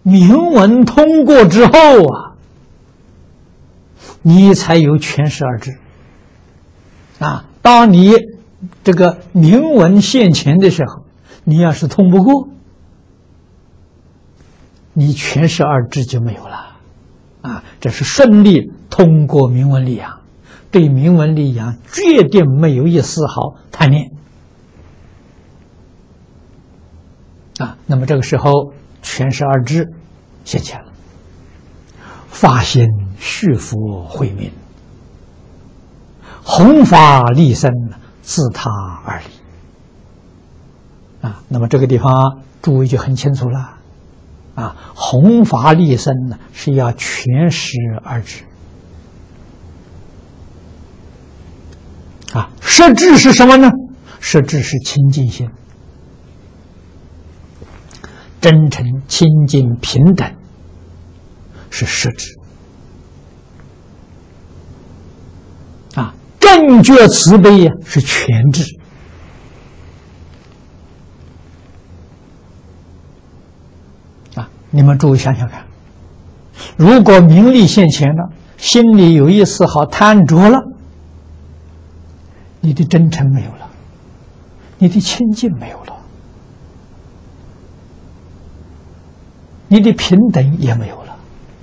明文通过之后啊，你才有全十二支啊。当你这个明文现前的时候，你要是通不过，你全十二支就没有了啊。这是顺利通过明文立养，对明文立养决定没有一丝毫贪念啊。那么这个时候全十二支现前了，发心续佛慧命，弘法利生，自他而立啊。那么这个地方诸位就很清楚了啊。弘法利生呢，是要全十二支啊。实质是什么呢？实质是清净心，真诚、清净、平等是实质啊。正觉慈悲是全智啊。你们诸位想想看，如果名利现前了，心里有一丝毫贪着了，你的真诚没有了，你的清净没有了，你的平等也没有了。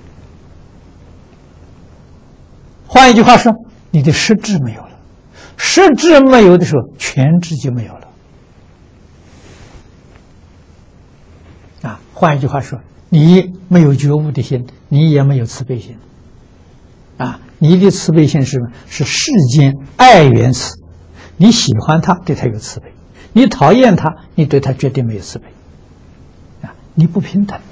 换一句话说，你的实质没有了。实质没有的时候，全智就没有了啊。换一句话说，你没有觉悟的心，你也没有慈悲心啊。你的慈悲心是什么？是世间爱缘慈，你喜欢他，对他有慈悲；你讨厌他，你对他绝对没有慈悲啊。你不平等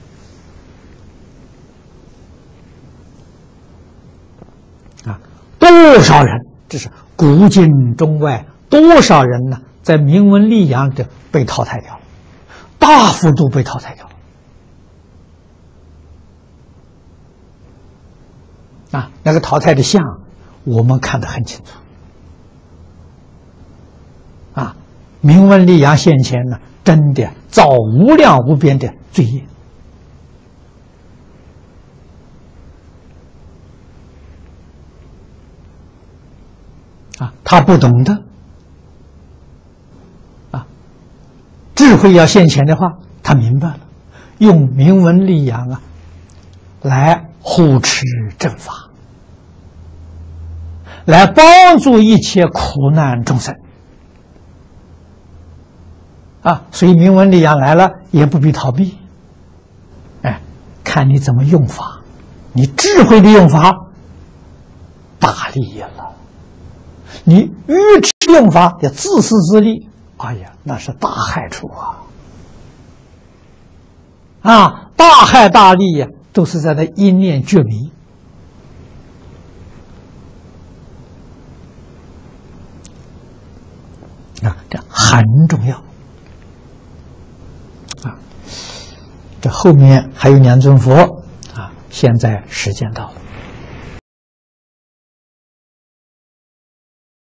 啊！多少人，这是古今中外多少人呢？在明文立养的被淘汰掉了，大幅度被淘汰掉了啊！那个淘汰的相，我们看得很清楚啊！明文立养现前呢，真的造无量无边的罪业啊！他不懂的啊，智慧要现前的话，他明白了，用明文立养啊，来护持正法，来帮助一切苦难众生啊！所以明文立养来了，也不必逃避，哎，看你怎么用法，你智慧的用法，大利益了。你愚痴用法的自私自利，哎呀，那是大害处啊！大害大利呀，都是在那一念觉迷啊，这很重要啊！这后面还有两尊佛啊，现在时间到了。